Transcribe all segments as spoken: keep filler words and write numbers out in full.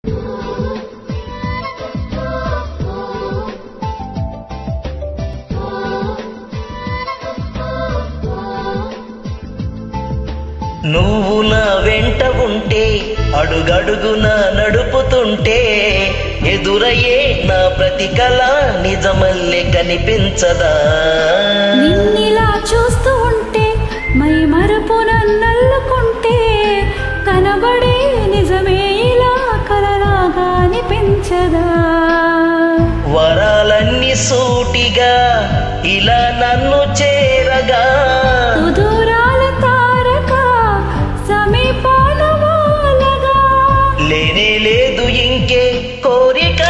నువ్వు నా వెంట ఉంటే అడుగడుగున నడుపుతుంటే ఎదురయ్యే నా ప్రతి కళ నిజమల్లే కనిపించదా? నిన్నిలా చూస్తూ ఉంటే మై మరపున నల్లుకుంటే కనబడే నిజమే ఇలా కలలాగా అనిపించదా? వరాలన్నీ సూటిగా ఇలా నన్ను చేరగా దూరాల తారక సమీపాన వాలగా లేనే లేదు ఇంకే కోరిక.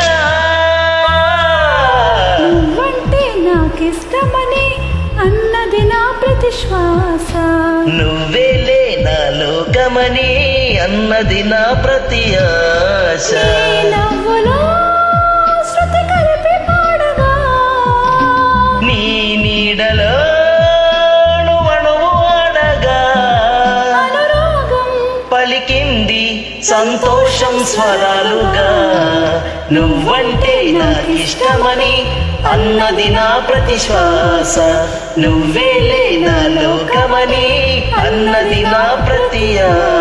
నువ్వంటే నాకిష్టమని అన్నది నా ప్రతి శ్వాస, నువ్వేలే నా లోకమని అన్నది నా ప్రతి ఆశ. నీ నవ్వులో శృతి కలిపి పాడగా నీ నీడలో నువ్వణువు ఆడగా అనురాగం పలికింది సంతోషం స్వరాలుగా. నువ్వంటే నాకిష్టమని అన్నది నా ప్రతి శ్వాస, నువ్వేలే నా లోకమని అన్నది నా ప్రతి ఆశ.